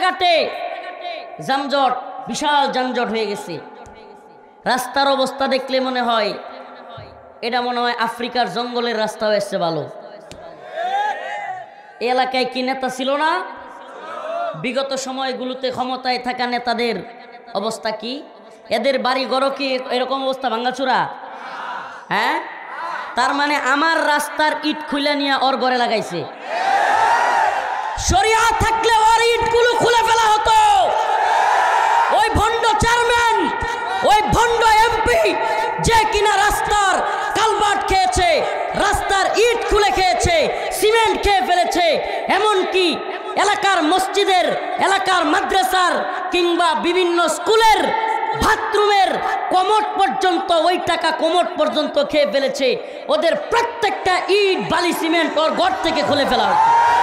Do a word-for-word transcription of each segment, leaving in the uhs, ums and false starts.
রাস্তাঘাটে যানজট, বিশাল যানজট হয়ে গেছে। রাস্তার অবস্থা দেখলে মনে হয় এটা মনে হয় আফ্রিকার জঙ্গলের রাস্তা হয়েছে ভালো। এই এলাকায় কি নেতা ছিল না? বিগত সময়গুলোতে ক্ষমতায় থাকা নেতাদের অবস্থা কি? এদের বাড়ি ঘর কি এরকম অবস্থা ভাঙ্গাচুরা? হ্যাঁ, তার মানে আমার রাস্তার ইট খুলে নিয়ে ওর ঘরে লাগাইছে। শরিয়া থাকলে ওর ইটগুলো খুলে ফেলা হতো। ওই ভণ্ড চেয়ারম্যান, ওই ভণ্ড এমপি যে কিনা রাস্তার কালভার্ট খেয়েছে, রাস্তার ইট খুলে খেয়েছে, সিমেন্ট খেয়ে ফেলেছে, এমনকি এলাকার মসজিদের, এলাকার মাদ্রাসার কিংবা বিভিন্ন স্কুলের বাথরুমের কমোড পর্যন্ত, ওই টাকা কমোড পর্যন্ত খেয়ে ফেলেছে। ওদের প্রত্যেকটা ইট বালি সিমেন্ট ওর ঘর থেকে খুলে ফেলা হতো।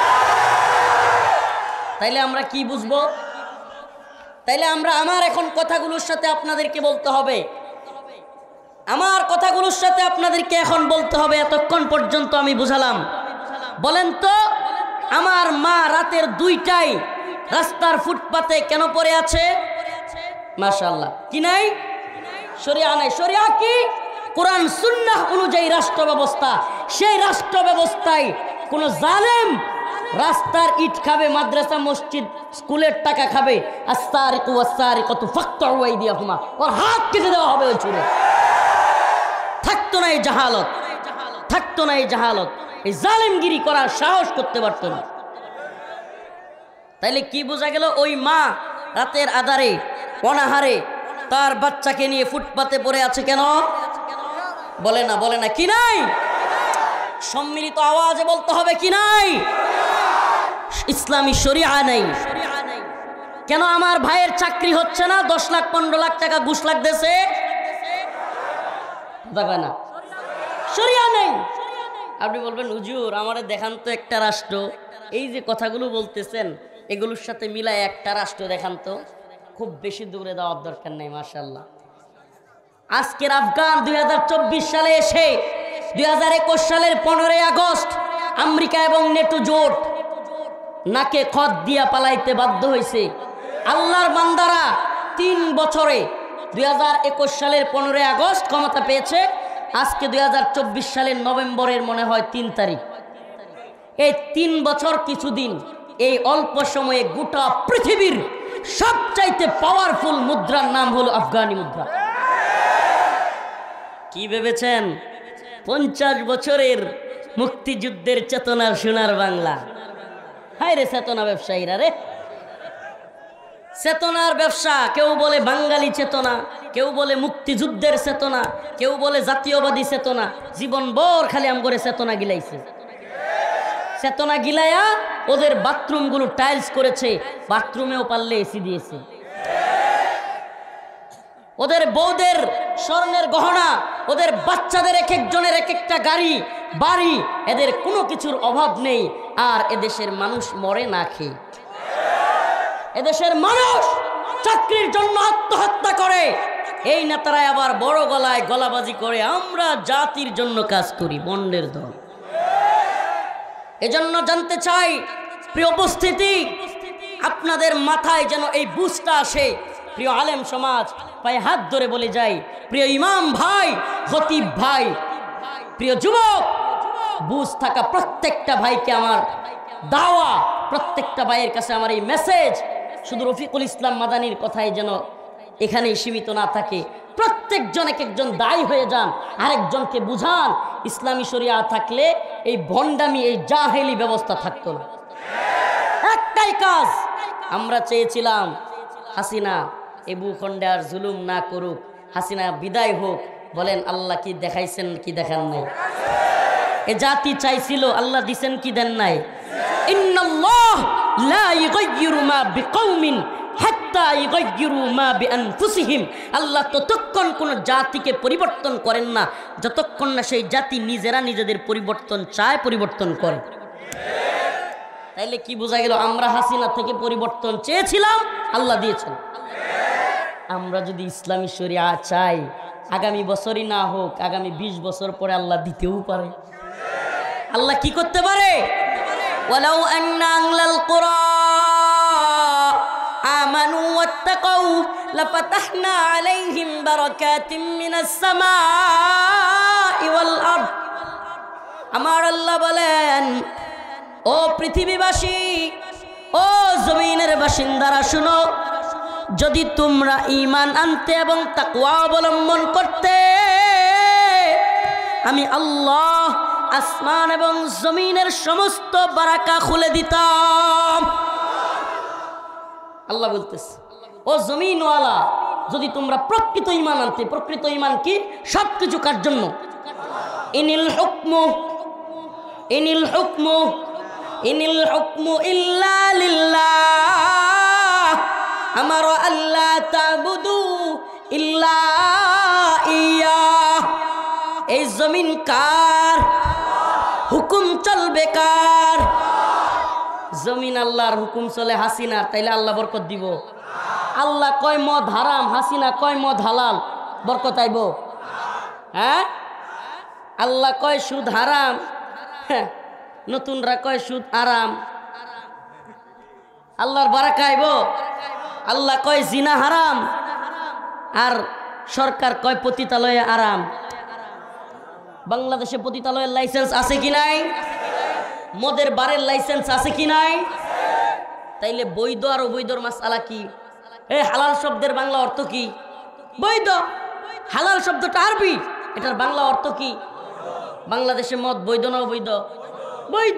তাইলে আমরা কি বুঝবো? তাইলে আমরা আমার এখন কথাগুলোর সাথে আপনাদেরকে বলতে হবে, আমার কথাগুলোর সাথে আপনাদেরকে এখন বলতে হবে। এতক্ষণ পর্যন্ত আমি বুঝালাম, বলেন তো আমার মা রাতের দুইটায় রাস্তার ফুটপাতে কেন পড়ে আছে? মাশাআল্লাহ, কি নাই? শরিয়া নাই। শরিয়া কি? কোরআন সুন্নাহ অনুযায়ী রাষ্ট্র ব্যবস্থা। সেই রাষ্ট্র ব্যবস্থায় কোন জালেম রাস্তার ইট খাবে, মাদ্রাসা মসজিদ স্কুলের টাকা খাবে, আস-সারিকু ওয়াস-সারিকাতু ফাকতাউ আইদিয়াহুমা, ওর হাত কেটে দেওয়া হবে ওই ছুরে। থাকতো না এই জাহালত, থাকতো না এই জাহালত, এই জালেমগিরি করার সাহস করতে পারত না। তাইলে কি বোঝা গেল? ওই মা রাতের আধারে অনাহারে তার বাচ্চাকে নিয়ে ফুটপাতে পড়ে আছে কেন? বলে না, বলে না, কি নাই? সম্মিলিত আওয়াজে বলতে হবে, কি নাই? ইসলামী শরিয়া নাই। কেন আমার ভাইয়ের চাকরি হচ্ছে না? দশ লাখ পনেরো লাখ টাকা ঘুষ লাগতেছে, দেখবে না? শরিয়া নেই। আপনি বলবেন হুজুর আমারে দেখান তো একটা রাষ্ট্র, এই যে কথাগুলো বলতেছেন এগুলোর সাথে মিলায় একটা রাষ্ট্র দেখান তো। খুব বেশি দূরে যাওয়ার দরকার নেই। মাশাআল্লাহ, আজকের আফগান দুই হাজার চব্বিশ সালে এসে দুই হাজার একুশ সালের পনেরোই আগস্ট আমেরিকা এবং নেটো জোট নাকে খত দিয়া পালাইতে বাধ্য হয়েছে। আল্লাহর বান্দারা তিন বছরে দুই হাজার একুশ সালের পনেরোই আগস্ট ক্ষমতা পেয়েছে, আজকে দুই হাজার চব্বিশ সালের নভেম্বরের মনে হয় তিন তারিখ। এই তিন বছর কিছুদিন, এই অল্প সময়ে গোটা পৃথিবীর সবচাইতে পাওয়ারফুল মুদ্রার নাম হলো আফগানি মুদ্রা। কি ভেবেছেন? পঞ্চাশ বছরের মুক্তিযুদ্ধের চেতনার সোনার বাংলা। হায় রে চেতনা ব্যবসায়ীরা রে, চেতনার ব্যবসা। কেউ বলে বাঙালি চেতনা, কেউ বলে মুক্তিযুদ্ধের চেতনা, কেউ বলে জাতীয়বাদী চেতনা। জীবন ভর খালি আম করে চেতনা গিলাইছে। চেতনা গিলাইয়া ওদের বাথরুমগুলো টাইলস করেছে, বাথরুমেও পারলে এসি দিয়েছে। ওদের বউদের স্বর্ণের গহনা, ওদের বাচ্চাদের এক একজনের এক একটা গাড়ি বাড়ি, এদের কোনো কিছুর অভাব নেই। আর এদেশের মানুষ মরে না খেয়ে। এদেশের মানুষ চাকরির জন্য আত্মহত্যা করে। এই নেতারা আবার বড় গলায় গলাবাজি করে আমরা জাতির জন্য কাজ করি, বন্ডের দল। এজন্য জানতে চাই প্রিয় উপস্থিতি, আপনাদের মাথায় যেন এই বুঝটা আসে। প্রিয় আলেম সমাজ, পায়ে হাত ধরে বলে যাই, প্রিয় ইমাম ভাই, খতিব ভাই, প্রিয় যুবক, বুঝ থাকা প্রত্যেকটা ভাইকে আমার দাওয়া, প্রত্যেকটা ভাইয়ের কাছে আমার এই মেসেজ, শুধু রফিকুল ইসলাম মাদানির কথাই যেন এখানেই সীমিত না থাকে। প্রত্যেকজন এক একজন দায়ী হয়ে যান, আরেকজনকে বুঝান। ইসলামী শরিয়া থাকলে এই ভণ্ডামি, এই জাহেলি ব্যবস্থা থাকতো না। একটাই কাজ আমরা চেয়েছিলাম, হাসিনা এই ভূখণ্ডে আর জুলুম না করুক, হাসিনা বিদায় হোক। বলেন আল্লাহ কি দেখাইছেন কি দেখান নাই? এ জাতি চাইছিল, আল্লাহ দিছেন কি দেন নাই? ইন্নাল্লাহ লা ইগাইয়িরু মা বিকওমিন হাত্তা ইগাইয়িরু মা বিআনফুসিহিম। আল্লাহ ততক্ষণ কোন জাতিকে পরিবর্তন করেন না যতক্ষণ না সেই জাতি নিজেরা নিজেদের পরিবর্তন চায়, পরিবর্তন করে। তাইলে কি বোঝা গেল? আমরা হাসিনা থেকে পরিবর্তন চেয়েছিলাম, আল্লাহ দিয়েছেন। আমরা যদি ইসলামী শরিয়া চাই, আগামী বছরই না হোক, আগামী বিশ বছর পরে আল্লাহ দিতেও পারে। আল্লাহ কি করতে পারে? ওয়ালাউ আন্না আহলাল কুরা ওয়াত্তাকাউ লাফাতাহনা আলাইহিম বারাকাতিম মিনাস সামাই ওয়াল আরদ। আমার আল্লাহ বলেন, ও পৃথিবীবাসী, ও জমিনের বাসিন্দারা শুনো, যদি তোমরা ঈমান আনতে এবং তাকওয়া অবলম্বন করতে, আমি আল্লাহ আসমান এবং জমিনের সমস্ত বারাকা খুলে দিতাম। আল্লাহ বলতেছে, ও জমিনওয়ালা, যদি তোমরা প্রকৃত ঈমান আনতে, প্রকৃত ঈমান কি? সবকিছু কার জন্য? ইনিল হুকমু ইনিল হুকমু ইনিল হুকমু ইল্লা লিল্লাহ, আমারু আল্লাহ তা'বুদু ইল্লা ইয়্যাহ। এই জমিন কার? হুকুম চলবে কার? জমিন আল্লাহর, হুকুম চলে হাসিনার, তাইলে আল্লাহ বরকত দিব? আল্লাহ কয় মদ হারাম, হাসিনা কয় মদ হালাল, বরকত আইব? হ্যাঁ? আল্লাহ কয় সুদ হারাম, হ্যাঁ, নতুনরা কয় সুদ আরাম, আল্লাহর বারাকা আইব? আল্লাহ কয় জিনা হারাম, আর সরকার কয় পতিতালয়ে আরাম। বাংলাদেশে পতিতালয়ের লাইসেন্স আছে কি নাই? মদের বারের লাইসেন্স আছে কি নাই? তাইলে বৈধ আর অবৈধর মাসআলা কি? এই হালাল শব্দের বাংলা অর্থ কি? বৈধ। হালাল শব্দটা আরবি, এটার বাংলা অর্থ কি? বাংলাদেশে মদ বৈধ না অবৈধ? বৈধ।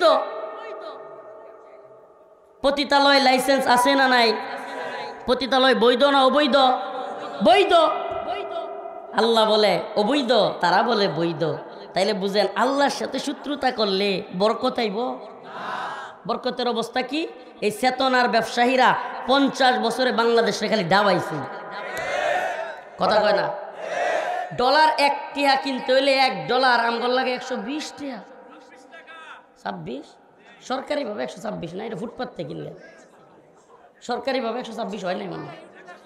পতিতালয় লাইসেন্স আছে না নাই? পতিতালয় বৈধ না অবৈধ? বৈধ। আল্লাহ বলে অবৈধ, তারা বলে বৈধ। তাইলে বুঝেন, আল্লাহর সাথে শত্রুতা করলে বরকত আইব? বরকতের অবস্থা কি? এই চেতনার ব্যবসায়ীরা পঞ্চাশ বছরে বাংলাদেশে খালি ডাবাইছে, কথা কয় না? ডলার এক টিয়া কিনতে হইলে এক ডলার আমগর লাগে একশো বিশ টিয়া, ছাব্বিশ। সরকারিভাবে একশো ছাব্বিশ না, এটা ফুটপাত থেকে কিনলে। সরকারিভাবে একশো ছাব্বিশ হয় নাই, মানে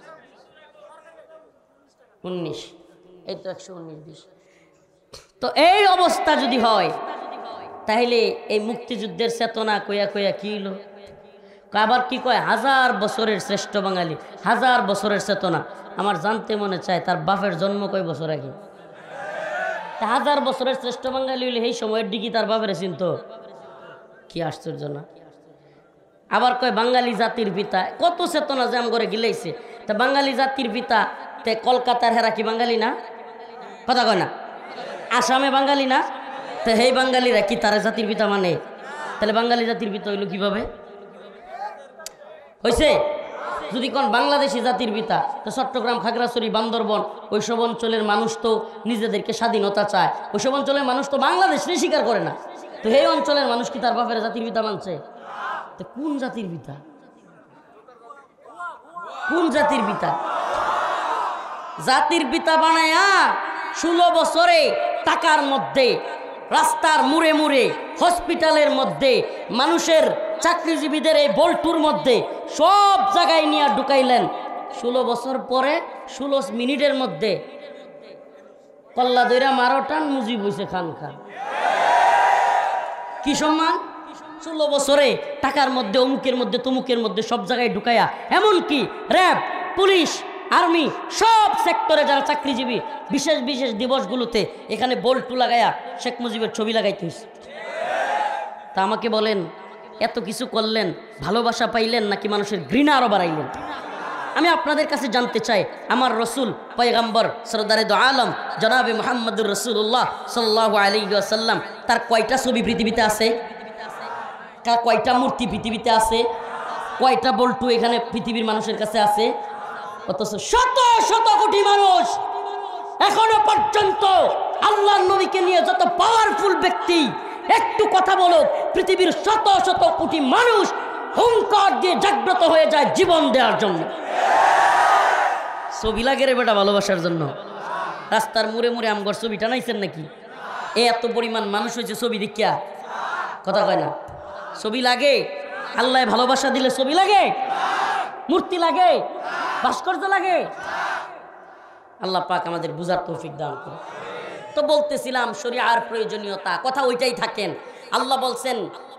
উনিশ, এই তো একশো উনিশ বিশ। তো এই অবস্থা যদি হয়, তাহলে এই মুক্তিযুদ্ধের চেতনা কইয়া কইয়া কি হলো? আবার কি কয়? হাজার বছরের শ্রেষ্ঠ বাঙালি, হাজার বছরের চেতনা। আমার জানতে মনে চায়, তার বাপের জন্ম কয় বছর আগে? তা হাজার বছরের শ্রেষ্ঠ বাঙালি হইলে এই সময়ের দিকে তার বাপের চিন্ত? কি আশ্চর্য না? আবার কয় বাঙালি জাতির পিতা, কত চেতনা যে আম করে গিলাইছে। তা বাঙালি জাতির পিতা তে কলকাতার হেরা কি বাঙালি না? কথা কয় না? আসামে বাঙালি না? তো সেই বাঙালিরা কি তারা জাতির পিতা মানে? তাহলে বাঙালি জাতির পিতা হইল কিভাবে? হয়েছে? যদি কোন বাংলাদেশি জাতির পিতা, তো চট্টগ্রাম, খাগড়াছড়ি, বান্দরবন ওইসব অঞ্চলের মানুষ তো নিজেদেরকে স্বাধীনতা চায়, ওইসব অঞ্চলের মানুষ তো বাংলাদেশকে স্বীকার করে না। তো এই অঞ্চলের মানুষ কি তার বাপের জাতির পিতা মানছে? তো কোন জাতির পিতা? কোন জাতির পিতা? জাতির পিতা বানায়া ষোলো বছরে টাকার মধ্যে, রাস্তার মুড়ে মুড়ে, হসপিটালের মধ্যে, মানুষের চাকরিজীবীদের এই বল্টুর মধ্যে সব জায়গায় নিয়ে ঢুকাইলেন। ষোলো বছর পরে ষোলো মিনিটের মধ্যে কল্লা দইরা মারো টান মুজিব হইছে খান খান। কি সম্মান? ষোলো বছরে টাকার মধ্যে, অমুকের মধ্যে, তমুকের মধ্যে সব জায়গায় ঢুকাইয়া, এমনকি র্যাব, পুলিশ, আর্মি সব সেক্টরে যারা চাকরিজীবী, বিশেষ বিশেষ দিবসগুলোতে এখানে বল্টু লাগাইয়া শেখ মুজিবের ছবি লাগাইতে হয়েছে। তা আমাকে বলেন, এত কিছু করলেন, ভালোবাসা পাইলেন নাকি মানুষের ঘৃণা আরো বাড়াইলেন? আমি আপনাদের কাছে জানতে চাই, আমার রসুল পয়গম্বর সরদারে দো আলম জনাবে মুহাম্মদুর রাসূলুল্লাহ সাল্লাল্লাহু আলাইহি ওয়াসাল্লাম, তার কয়টা ছবি পৃথিবীতে আছে? তার কয়টা মূর্তি পৃথিবীতে আছে? কয়টা বল্টু এখানে পৃথিবীর মানুষের কাছে আছে? অথচ শত শত কোটি মানুষ এখনো পর্যন্ত আল্লাহর নবীকে নিয়ে, যত পাওয়ারফুল ব্যক্তি একটু কথা বলো, পৃথিবীর শত শত কোটি মানুষ হুঙ্কার দিয়ে জাগ্রত হয়ে যায় জীবন দেওয়ার জন্য। ছবি লাগে রে বেটা ভালোবাসার জন্য। রাস্তার মুড়ে মুড়ে আমগর ছবি টানাইছেন নাকি? এ এত পরিমাণ মানুষ হয়েছে ছবি দেখিয়া, কথা কয় না? ছবি লাগে? আল্লাহ ভালোবাসা দিলে ছবি লাগে? মূর্তি লাগে? ভাস্কর্য লাগে? আল্লাহ পাক আমাদের বুঝার তৌফিক দান করে। তো বলতেছিলাম শরিয়ার প্রয়োজনীয়তা, কথা ওইটাই থাকেন। আল্লাহ বলছেন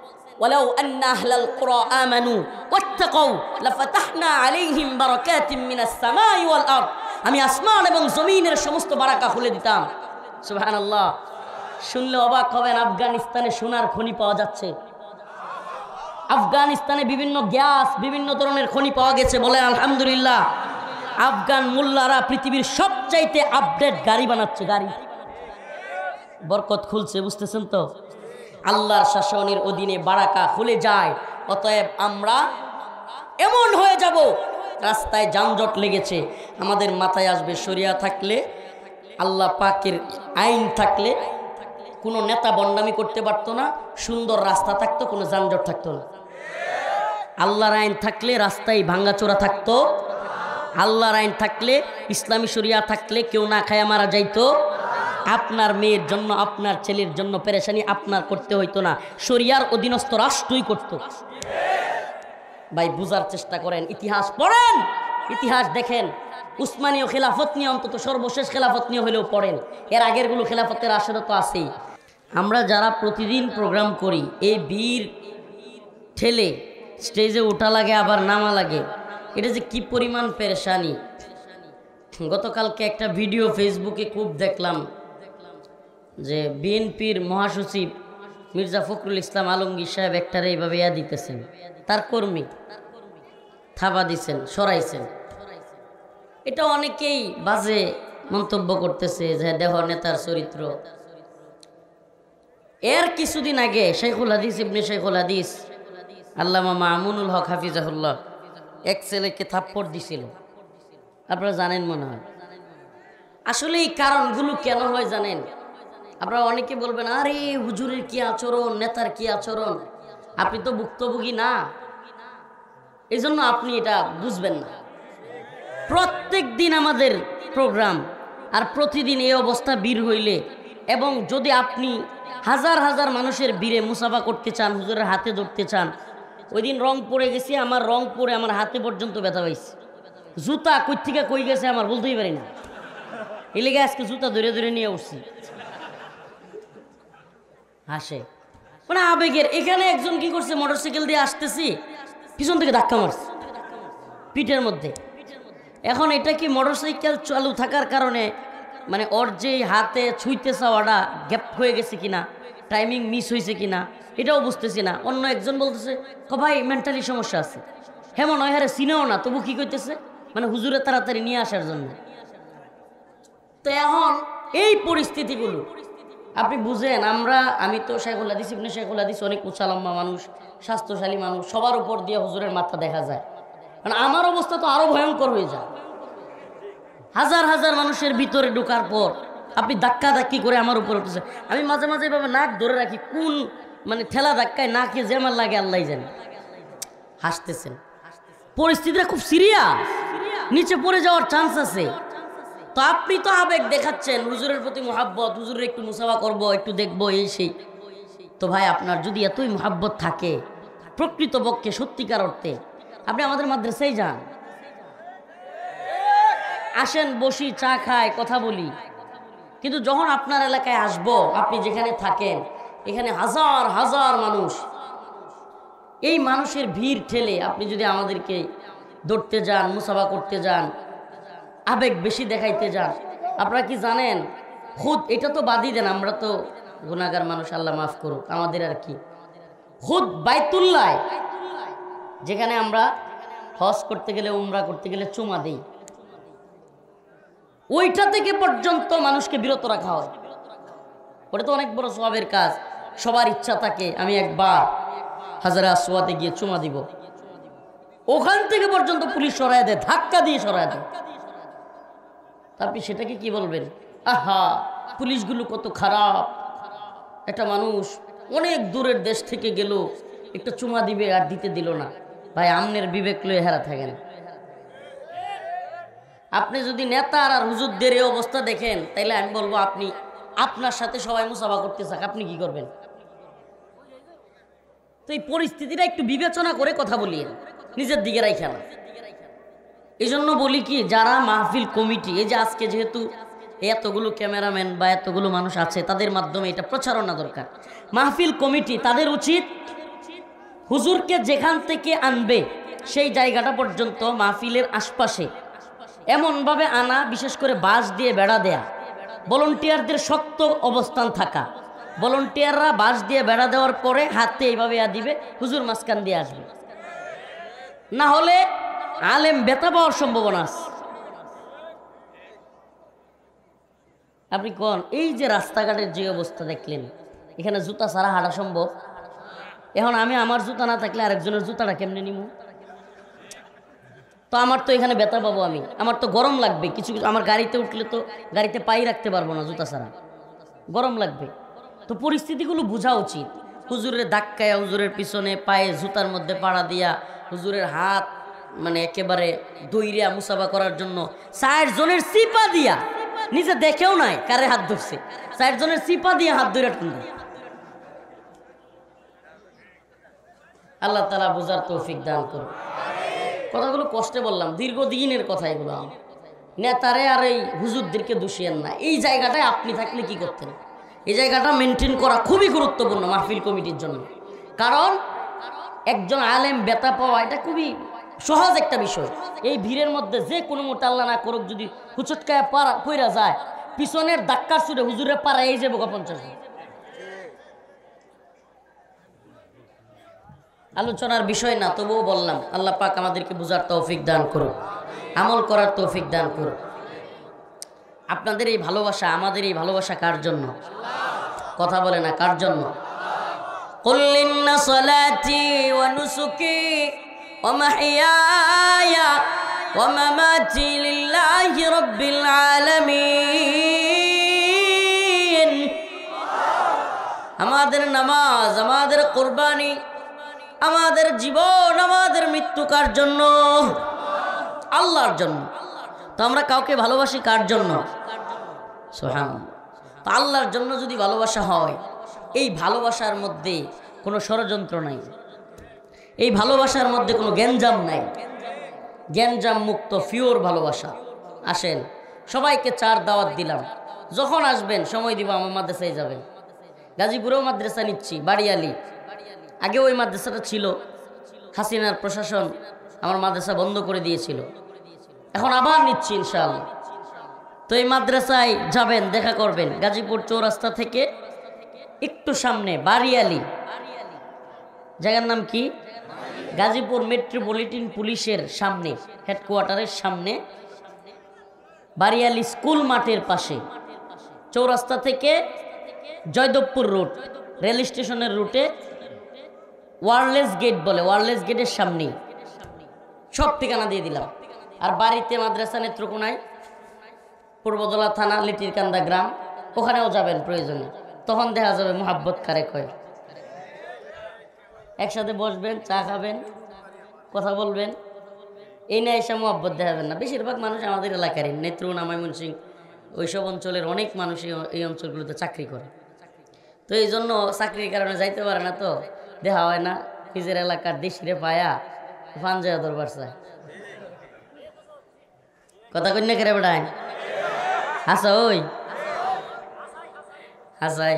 ওয়ালাউ আন্না আহলাল কুরা আমানু ওয়াত্তাকাউ লাফাতাহনা আলাইহিম বারাকাতিম মিনাস সামাই ওয়াল আরদ, আমি আসমান এবং জমিনের সমস্ত বারাকা খুলে দিতাম। সুবহানাল্লাহ। শুনলে অবাক হবেন, আফগানিস্তানে সোনার খনি পাওয়া যাচ্ছে। আফগানিস্তানে বিভিন্ন গ্যাস, বিভিন্ন ধরনের খনি পাওয়া গেছে, বলে আলহামদুলিল্লাহ। আফগান মোল্লারা পৃথিবীর সবচাইতে আপডেট গাড়ি বানাচ্ছে, গাড়ি। বরকত খুলছে, বুঝতেছেন তো? আল্লাহর শাসনের অধীনে বারাকা খুলে যায়। অতএব আমরা এমন হয়ে যাব, রাস্তায় যানজট লেগেছে, আমাদের মাথায় আসবে শরিয়া থাকলে, আল্লাহ পাকের আইন থাকলে কোনো নেতা বন্ডামি করতে পারতো না, সুন্দর রাস্তা থাকতো, কোনো যানজট থাকতো না। আল্লাহর আইন থাকলে রাস্তায় ভাঙ্গাচোরা থাকতো, আল্লাহর আইন থাকলে, ইসলামী শরিয়া থাকলে কেউ না খায়া মারা যাইতো। আপনার মেয়ের জন্য, আপনার ছেলের জন্য পেরেশানি আপনার করতে হইতো না, শরিয়ার অধীনস্থ রাষ্ট্রই করত। ভাই বুঝার চেষ্টা করেন, ইতিহাস পড়েন, ইতিহাস দেখেন। উসমানীয় খেলাফত নিয়ে অন্তত সর্বশেষ খেলাফত নিয়ে হলেও পড়েন, এর আগেরগুলো খেলাফতের আসরে তো আছেই। আমরা যারা প্রতিদিন প্রোগ্রাম করি, এই বীর ঠেলে স্টেজে ওঠা লাগে আবার নামা লাগে, এটা যে কি পরিমাণ পেরেশানি। গতকালকে একটা ভিডিও ফেসবুকে খুব দেখলাম যে বিএনপির মহাসচিব মির্জা ফখরুল ইসলাম আলমগীর সাহেব একটারে এইভাবে ইয়া দিতেছেন, তার কর্মী থাবা দিছেন, সরাইছেন। এটা অনেকেই বাজে মন্তব্য করতেছে যে দেহ নেতার চরিত্র। এর কিছুদিন আগে শেখুল হাদিস ইবনে শেখুল হাদিস আল্লামা মামুনুল হক হাফিজাহুল্লাহ এক ছেলেকে থাপ্পড় দিছিল, আপনারা জানেন মনে হয়। আসলে এই কারণগুলো কেন হয় জানেন? আপনারা অনেকে বলবেন, আরে হুজুরের কি আচরণ, নেতার কি আচরণ, আপনি তো ভুক্তভোগী না, এই জন্য আপনি এটা বুঝবেন না। প্রত্যেক দিন আমাদের প্রোগ্রাম, আর প্রতিদিন এই অবস্থা বীর হইলে, এবং যদি আপনি হাজার হাজার মানুষের বীরে মুসাফা করতে চান, হুজুরের হাতে ধরতে চান। ওই দিন রংপুরে গেছি, আমার রংপুরে আমার হাতে পর্যন্ত ব্যথা পাইছে, জুতা কই থেকে কই গেছে আমার বলতেই পারি না, এই লেগে আজকে জুতা ধরে ধরে নিয়ে উঠছি। হাসে মানে আবেগের। এখানে একজন কি করছে, মোটরসাইকেল দিয়ে আসতেছি, পিছন থেকে ধাক্কা মারছে পিঠের মধ্যে। এখন এটা কি মোটরসাইকেল চালু থাকার কারণে, মানে ওর যে হাতে ছুঁইতে চাওয়াটা গ্যাপ হয়ে গেছে কিনা, টাইমিং মিস হয়েছে কিনা, এটাও বুঝতেছি না। অন্য একজন বলতেছে, ক ভাই মেন্টালি সমস্যা আছে, হেমন হয়, হারে চিনেও না, তবু কি করতেছে, মানে হুজুরে তাড়াতাড়ি নিয়ে আসার জন্য। তো এখন এই পরিস্থিতিগুলো আপনি বুঝেন। আমরা আমি তো শেখুল হাদিস ইবনে শেখুল হাদিস অনেক উচ্চালম্বা মানুষ, স্বাস্থ্যশালী মানুষ, সবার উপর দিয়ে হুজুরের মাথা দেখা যায়। কারণ আমার অবস্থা তো আরো ভয়ঙ্কর হয়ে যায়। হাজার হাজার মানুষের ভিতরে ঢোকার পর আপনি ধাক্কা ধাক্কি করে আমার উপর উঠেছে। আমি মাঝে মাঝে এভাবে নাক ধরে রাখি, কোন মানে ঠেলা ধাক্কায় নাকে যে আমার লাগে আল্লাহ জানে। হাসতেছেন, পরিস্থিতিটা খুব সিরিয়াস, নিচে পড়ে যাওয়ার চান্স আছে। তো আপনি তো আবেগ দেখাচ্ছেন, হুজুরের প্রতি মোহাব্বত, হুজুরের একটু মুসাফা করবো, একটু দেখবো, এই সেই। তো ভাই আপনার যদি এতই মোহাব্বত থাকে, প্রকৃতপক্ষে সত্যিকার অর্থে, আপনি আমাদের মাদ্রাসায় যান, আসেন, বসি, চা খাই, কথা বলি। কিন্তু যখন আপনার এলাকায় আসবো, আপনি যেখানে থাকেন, এখানে হাজার হাজার মানুষ, এই মানুষের ভিড় ঠেলে আপনি যদি আমাদেরকে ধরতে যান, মুসাফা করতে যান, আবেগ বেশি দেখাইতে যান, আপনারা কি জানেন, খুদ এটা তো বাদই দেন, আমরা তো গুনাহগার মানুষ, আল্লাহ মাফ করুক আমাদের, আর কি। খুদ বাইতুল্লাহ, যেখানে আমরা হজ করতে গেলে, উমরা করতে গেলে চুমা দেই, ওইটা থেকে পর্যন্ত মানুষকে বিরত রাখা হয়। ওটা তো অনেক বড় সওয়াবের কাজ। সবার ইচ্ছা থাকে আমি একবার হাজরা আসওয়াদে গিয়ে চুমা দিব, ওখান থেকে পর্যন্ত পুলিশ সরায় দেয়, ধাক্কা দিয়ে সরায় দেয়। আপনি সেটাকে কি বলবেন? আহা, পুলিশগুলো কত খারাপ। একটা মানুষ অনেক দূরের দেশ থেকে গেল, একটা চুমা দিবে আর দিতে দিল না। ভাই আমনের বিবেক লয়ে হেরা থাকেন। আপনি যদি নেতার আর হুজুরদের এই অবস্থা দেখেন, তাইলে আমি বলবো আপনি, আপনার সাথে সবাই মুসাফা করতে চাক, আপনি কি করবেন? তো এই পরিস্থিতিটা একটু বিবেচনা করে কথা বলিয়ে, নিজের দিকে রাখা না। এই জন্য বলি কি, যারা মাহফিল কমিটি, এই যে আজকে যেহেতু এতগুলো ক্যামেরাম্যান বা এতগুলো মানুষ আছে, তাদের মাধ্যমে এটা প্রচারণা দরকার। মাহফিল কমিটি তাদের উচিত হুজুরকে যেখান থেকে আনবে সেই জায়গাটা পর্যন্ত মাহফিলের আশপাশে এমনভাবে আনা, বিশেষ করে বাঁশ দিয়ে বেড়া দেয়া, ভলান্টিয়ারদের শক্ত অবস্থান থাকা, ভলান্টিয়াররা বাঁশ দিয়ে বেড়া দেওয়ার পরে হাতে এইভাবে দিবে, হুজুর মাঝখান দিয়ে আসবে, না হলে আলেম বেতা পাওয়ার সম্ভাবনা আছে। আপনি কোন এই যে রাস্তাঘাটের যে অবস্থা দেখলেন, এখানে জুতা ছাড়া হাঁটা সম্ভব? এখন আমি আমার জুতা না থাকলে আরেকজনের জুতাটা কেমনে নিব? তো আমার তো এখানে ব্যথা পাবো, আমি আমার তো গরম লাগবে, কিছু কিছু আমার গাড়িতে উঠলে তো গাড়িতে পাই রাখতে পারবো না, জুতা ছাড়া গরম লাগবে। তো পরিস্থিতিগুলো বোঝা উচিত। হুজুরের ধাক্কায়, হুজুরের পিছনে পায়ে জুতার মধ্যে পাড়া দিয়া, হুজুরের হাত মানে একেবারে দইরিয়া মুসাফা করার জন্য চার জনের সিপা দিয়া, নিজে দেখেও নাই কারে হাত ধরছে, চার জনের সিপা দিয়ে হাত ধরে টানবে। আল্লাহ তাআলা বুঝার তৌফিক দান করুন। কথাগুলো কষ্টে বললাম, দীর্ঘদিনের কথা এগুলো। নেতারে আর এই হুজুরদেরকে দোষিয়েন না। এই জায়গাটায় আপনি থাকলে কি করতেন? এই জায়গাটা মেনটেন করা খুবই গুরুত্বপূর্ণ মাহফিল কমিটির জন্য। কারণ একজন আলেম বেতা পাওয়া এটা খুবই সহজ একটা বিষয়। এই ভিড়ের মধ্যে যে কোনো মুহূর্তে আল্লাহ না করুক যদি হুচটকায় পাড়া পইরা যায়, পিছনের ধাক্কার সুরে হুজুরের পাড়া এই যাবো পঞ্চাশ। আলোচনার বিষয় না, তবুও বললাম আল্লাহ পাক আমাদেরকে বুঝার তৌফিক দান করুন, আমল করার তৌফিক দান করুন। আপনাদের এই ভালোবাসা, আমাদের এই ভালোবাসা কার জন্য? কথা বলে না, কার জন্য? কুল ইন্না সালাতি ওয়া নুসুকি ওয়া মাহইয়ায়া ওয়া মামাতি লিল্লাহি রাব্বিল আলামিন। আমাদের নামাজ, আমাদের কুরবানি, আমাদের জীবন, আমাদের মৃত্যু কার জন্য? আল্লাহর জন্য। তো আমরা কাউকে ভালোবাসি কার জন্য? সুবহানাল্লাহ। তো আল্লাহর জন্য যদি ভালোবাসা হয়, এই ভালোবাসার মধ্যে কোনো ষড়যন্ত্র নাই, এই ভালোবাসার মধ্যে কোনো গ্যাঞ্জাম নাই, গ্যাঞ্জাম মুক্ত ফিওর ভালোবাসা। আসেন, সবাইকে চার দাওয়াত দিলাম, যখন আসবেন সময় দিব, আমার মাদ্রাসায় যাবেন। গাজীপুরেও মাদ্রাসা নিচ্ছি, বাড়িয়ালি। আগে ওই মাদ্রাসাটা ছিল, হাসিনার প্রশাসন আমার মাদ্রাসা বন্ধ করে দিয়েছিল, এখন আবার নিচ্ছি ইনশাআল্লাহ। তো এই মাদ্রাসায় যাবেন, দেখা করবেন। গাজীপুর চৌরাস্তা থেকে একটু সামনে বাড়িয়ালি, জায়গার নাম কি? গাজীপুর মেট্রোপলিটন পুলিশের সামনে, হেডকোয়ার্টারের সামনে, বাড়িয়ালি স্কুল মাঠের পাশে, চৌরাস্তা থেকে জয়দেবপুর রোড, রেল স্টেশনের রুটে ওয়ারলেস গেট বলে, ওয়ারলেস গেটের সামনে। সব ঠিকানা দিয়ে দিলাম। আর বাড়িতে মাদ্রাসা নেত্রকোনায়, পূর্বদলা থানা, লিটিরকান্দা গ্রাম, ওখানেও যাবেন প্রয়োজনে। তখন দেখা যাবে মোহাব্বত কারে কয়। একসাথে বসবেন, চা খাবেন, কথা বলবেন, এই না এসে মোহাব্বত দেখাবেন না। বেশিরভাগ মানুষ আমাদের এলাকারই, নেত্রকোনা, ময়মনসিংহ, ওইসব অঞ্চলের অনেক মানুষই এই অঞ্চলগুলোতে চাকরি করে। তো এই জন্য চাকরির কারণে যাইতে পারে না, তো দেখা হয় না। নিজের এলাকার দেশিরে পায়া ফানজয়া দরবার চায়। কথা কন্যা কেড়ে বেড়ায় হাসা, ওই হাসাই।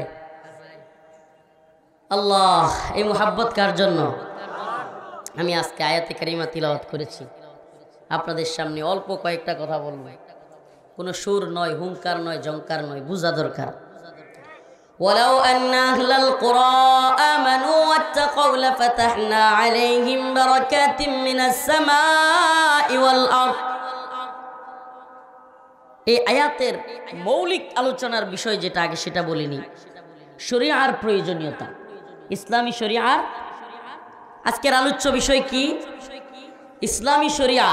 আল্লাহ, এই মোহাব্বত কার জন্য? আমি আজকে আয়াতে কারিমা তিলাওয়াত করেছি, আপনাদের সামনে অল্প কয়েকটা কথা বলবো। কোনো সুর নয়, হুঙ্কার নয়, জঙ্কার নয়, বুঝা দরকার। ولو أن أهل القرى آمنوا واتقوا لفتحنا عليهم بركات من السماء والأرض। এই আয়াতের মৌলিক আলোচনার বিষয় যেটা আগে সেটা বলিনি, শরিয়ার প্রয়োজনীয়তা, ইসলামী শরিয়ার। আজকের আলোচ্য বিষয় কি? ইসলামী শরিয়া।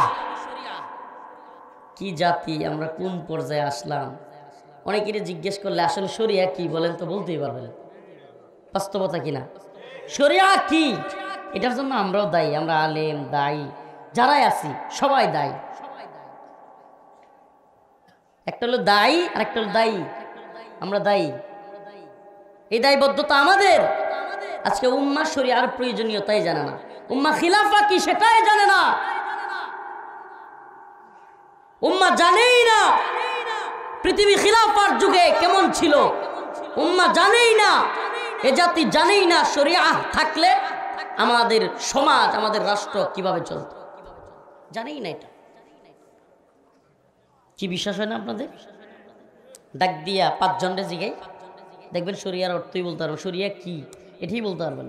কি জাতি আমরা, কোন পর্যায়ে আসলাম? অনেকেরই জিজ্ঞেস করলে আসলে শরিয়া কি বলেন, তো বলতেই পারবেন। বাস্তবতা কিনা শরিয়া কি, এটার জন্য আমরাও দায়ী, আমরা আলেম, দায়ী, যারাই আছি সবাই দায়ী। একটা হলো দায়ী আর একটা হলো দায়ী। আমরা দায়ী, এই দায়বদ্ধতা আমাদের। আজকে উম্মাহ শরিয়ার প্রয়োজনীয়তাই জানে না, উম্মাহ খিলাফা কি সেটাই জানে না, উম্মাহ জানেই না পৃথিবী খিলাফার যুগে কেমন ছিল, উম্মাহ জানেই না, এ জাতি জানেই না শরিয়া থাকলে আমাদের সমাজ, আমাদের রাষ্ট্র কিভাবে চলত জানেই না। এটা কি বিশ্বাস হয় না আপনাদের? ডাক দিয়া পাঁচজনরে জিগাই দেখবেন শরিয়ার অর্থই বলতে পারবেন, শরিয়া কি এটাই বলতে পারবেন।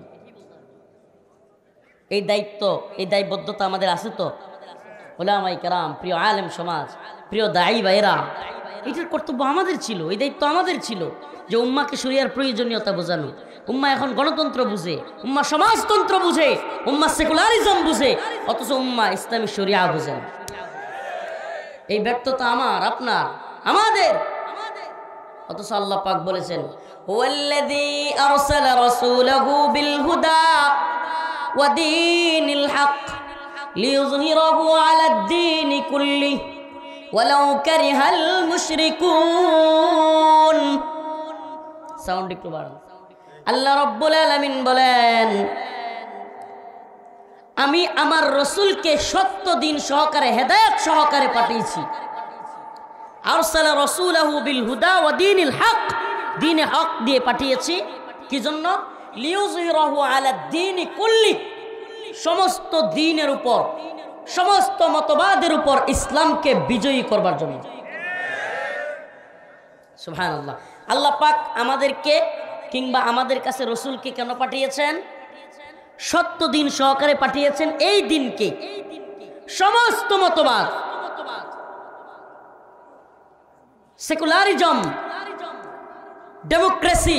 এই দায়িত্ব, এই দায়বদ্ধতা আমাদের আছে তো? ওলামায়ে কেরাম, প্রিয় আলেম সমাজ, প্রিয় দায়ী ভাইয়েরা, এটার কর্তব্য আমাদের ছিল, এই দায়িত্ব আমাদের ছিল যে উম্মাকে শরিয়ার প্রয়োজনীয়তা বোঝানো। উম্মা এখন গণতন্ত্র বুঝে, উম্মা সমাজতন্ত্র বুঝে, উম্মা সেকুলারিজম বুঝে, অথচ উম্মা ইসলামী শরিয়া বুঝে না। এই ব্যর্থতা আমার, আপনার, আমাদের। অথচ আল্লাহ পাক বলেছেন, ওয়াল্লাযী আরসালা রাসূলাহু বিল হুদা ওয়া দীনিল হক লিইয়ুযহিরাহু আলাদ দীনি কুল্লিহি ওয়ালাউ কারিহাল মুশরিকুন। সাউন্ড একটু বাড়ান। আল্লাহ রাব্বুল আলামিন বলেন, আমি আমার রসুলকে সত্য দিন সহকারে, হেদায়েত সহকারে পাঠিয়েছি। আরসালা রাসূলাহু বিল হুদা ওয়া দীনিল হক, দ্বীনে হক দিয়ে পাঠিয়েছি। কি জন্য? লিইয়ুযহিরাহু আলাদ দীনি কুল্লি, সমস্ত দ্বীনের উপর, সমস্ত মতবাদের উপর ইসলামকে বিজয়ী করবার জন্য। সুবহানাল্লাহ। আল্লাহ পাক আমাদেরকে কিংবা আমাদের কাছে রসুলকে কেন পাঠিয়েছেন? সত্য দিন সহকারে পাঠিয়েছেন। এই দিনকে সমস্ত মতবাদ, সেকুলারিজম, ডেমোক্রেসি,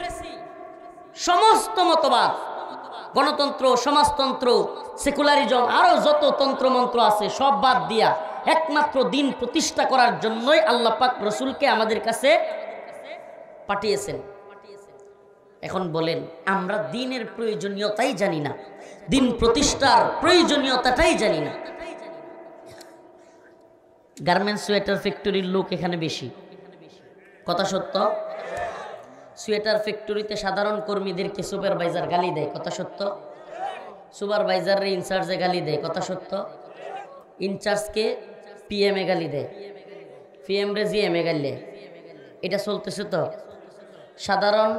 সমস্ত মতবাদ, গণতন্ত্র, সমাজতন্ত্র, সেকুলারিজম, আরো যত তন্ত্রমন্ত্র আছে সব বাদ দিয়া একমাত্র দিন প্রতিষ্ঠা করার জন্যই আল্লাহ পাক রসুলকে আমাদের কাছে পাঠিয়েছেন। এখন বলেন, আমরা দিনের প্রয়োজনীয়তাই জানি না, দিন প্রতিষ্ঠার প্রয়োজনীয়তাটাই জানি না। গার্মেন্টস সোয়েটার ফ্যাক্টরির লোক এখানে বেশি, কথা সত্য। সোয়েটার ফ্যাক্টরিতে সাধারণ কর্মীদেরকে সুপারভাইজার গালি দেয়, কথা সত্য। সুপারভাইজাররে ইনচার্জে গালি দেয়, কথা সত্য। ইনচার্জকে পিএমএ গালি দেয়, পিএম রে জিএমএ গালি দেয়। এটা চলতেছে তো। সাধারণ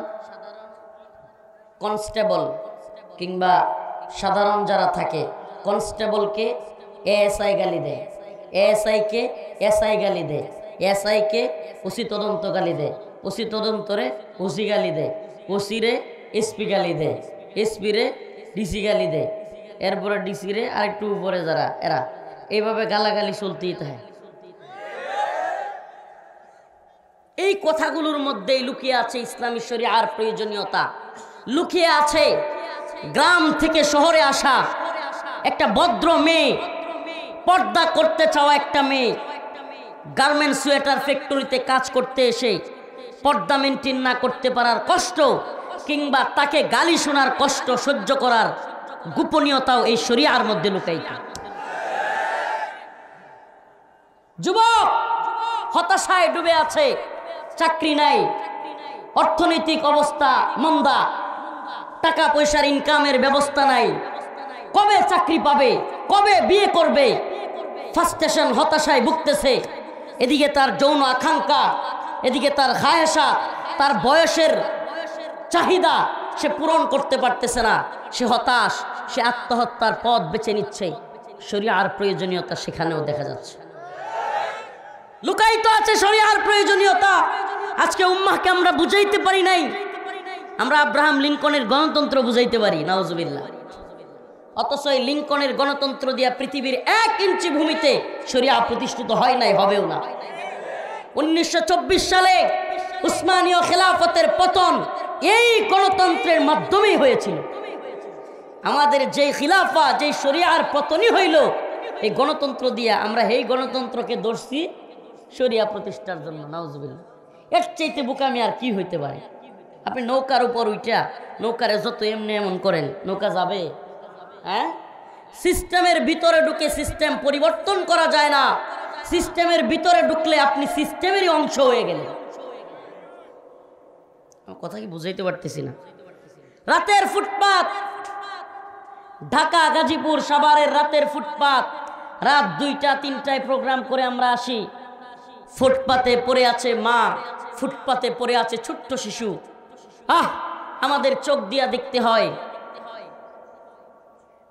কনস্টেবল কিংবা সাধারণ যারা থাকে, কনস্টেবলকে এএসআই গালি দেয়, এএসআইকে এসআই গালি দেয়, এসআইকে ওসি তদন্ত গালি দেয়, ওসি তদন্তরে ওসি গালি দেয়, ওসিরে এসপি গালি দেয়, এসপিরে ডিসি গালি দেয়, এরপরে ডিসিরে আরেকটু উপরে যারা, এরা এইভাবে গালাগালি চলতেই থাকে। এই কথাগুলোর মধ্যেই লুকিয়ে আছে ইসলামী শরিয়ার প্রয়োজনীয়তা, লুকিয়ে আছে গ্রাম থেকে শহরে আসা একটা ভদ্র মেয়ে, পর্দা করতে চাওয়া একটা মেয়ে, গার্মেন্টস সোয়েটার ফ্যাক্টরিতে কাজ করতে এসে পর্দা মেনটেন না করতে পারার কষ্ট কিংবা তাকে গালি শোনার কষ্ট সহ্য করার গোপনীয়তাও এই শরিয়ার মধ্যে লুকায়িত। যুবক হতাশায় ডুবে আছে, চাকরি নাই, অর্থনৈতিক অবস্থা মন্দা, টাকা পয়সার ইনকামের ব্যবস্থা নাই, কবে চাকরি পাবে, কবে বিয়ে করবে, ফ্রাস্ট্রেশন, হতাশায় ভুগতেছে। এদিকে তার যৌন আকাঙ্ক্ষা, এদিকে তার খায়েশা, তার বয়সের চাহিদা সে পূরণ করতে পারতেছে না, সে হতাশ, সে আত্মহত্যার পথ বেছে নিচ্ছে। শরিয়ার প্রয়োজনীয়তা সেখানেও দেখা যাচ্ছে, লুকায়িত আছে শরিয়ার প্রয়োজনীয়তা। আজকে উম্মাহকে আমরা বুঝাইতে পারি নাই। আমরা আব্রাহাম লিঙ্কনের গণতন্ত্র বুঝাইতে পারি, নাউজুবিল্লাহ, অথচ এই লিঙ্কনের গণতন্ত্র দিয়া পৃথিবীর এক ইঞ্চি ভূমিতে শরিয়া প্রতিষ্ঠিত হয় নাই, হবেও না। উনিশশো চব্বিশ সালে উসমানীয় খেলাফতের পতন এই গণতন্ত্রের মাধ্যমেই হয়েছিল। আমাদের যে খিলাফা, যে শরিয়ার পতনই হইল এই গণতন্ত্র দিয়া। আমরা এই গণতন্ত্রকে ধরছি শরিয়া প্রতিষ্ঠার জন্য, নাউজুবিল্লাহ। এর চাইতে বোকামি আর কি হইতে পারে? আপনি নৌকার উপর উইটা নৌকারে যত এমনি এমন করেন, নৌকা যাবে? হ্যাঁ, সিস্টেমের ভিতরে ঢুকে সিস্টেম পরিবর্তন করা যায় না। সিস্টেমের ভিতরে ঢুকলে আপনি সিস্টেমেরই অংশ হয়ে গেলেন। কথা কি বুঝাইতে পারতেছি না? রাতের ফুটপাত, ঢাকা, গাজীপুর, সাভারের রাতের ফুটপাত, রাত দুইটা তিনটায় প্রোগ্রাম করে আমরা আসি। ফুটপাতে পড়ে আছে মা, ফুটপাতে পড়ে আছে ছোট্ট শিশু। আহ, আমাদের চোখ দিয়া দেখতে হয়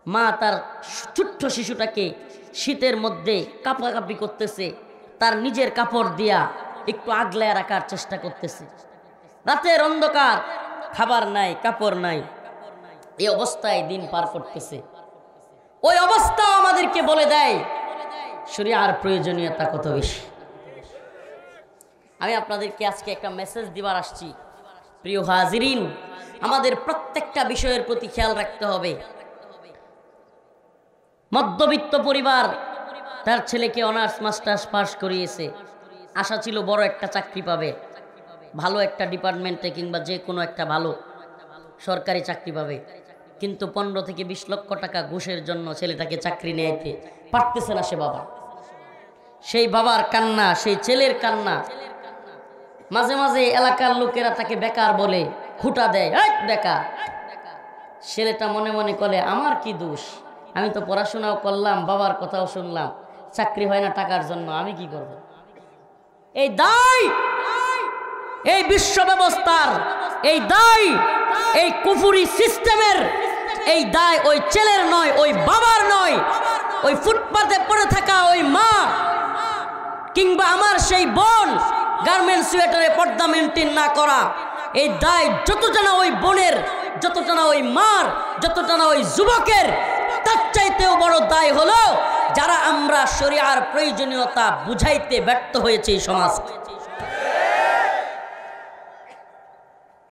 মা তার ছোট্ট শিশুটাকে শীতের মধ্যে কাঁপাকাঁপি করতেছে, তার নিজের কাপড় দিয়া একটু আগলায় রাখার চেষ্টা করতেছে। রাতের অন্ধকার, খাবার নাই, কাপড় নাই, এই অবস্থায় দিন পার করতেছে। ওই অবস্থা আমাদেরকে বলে দেয় শরিয়ার প্রয়োজনীয়তা কত বেশি। আমি আপনাদেরকে আজকে একটা মেসেজ দিবার আসছি। প্রিয় হাজিরিন, আমাদের প্রত্যেকটা বিষয়ের প্রতি খেয়াল রাখতে হবে। মধ্যবিত্ত পরিবার, তার ছেলেকে অনার্স মাস্টার্স পাস করিয়েছে, আশা ছিল বড় একটা চাকরি পাবে, ভালো একটা ডিপার্টমেন্টে কিংবা যে কোনো একটা ভালো সরকারি চাকরি পাবে, কিন্তু পনেরো থেকে বিশ লক্ষ টাকা ঘুষের জন্য ছেলেটাকে চাকরি নিতে পারতেছে না সে বাবা। সেই বাবার কান্না, সেই ছেলের কান্না, মাঝে মাঝে এলাকার লোকেরা তাকে বেকার বলে, খুঁটা দেয়, এই বেকার। ছেলেটা মনে মনে করে আমার কি দোষ, আমি তো পড়াশোনাও করলাম, বাবার কথাও শুনলাম, চাকরি হয় না টাকার জন্য, আমি কি করব? এই দায় এই বিশ্ব ব্যবস্থার, এই দায় এই কুফুরি সিস্টেমের, এই দায় ওই ছেলের নয়, ওই বাবার নয়, ওই ফুটপাতে পড়ে থাকা ওই মা কিংবা আমার সেই বোন গার্মেন্টস সোয়েটারে পর্দা মেনটেন না করা, এই দায় যতটা না ওই বোনের, যতটা না ওই মার, যতটা না ওই যুবকের, তার চাইতেও বড় দায় হলো যারা আমরা শরিয়ার প্রয়োজনীয়তা বুঝাইতে ব্যর্থ হয়েছে এই সমাজ।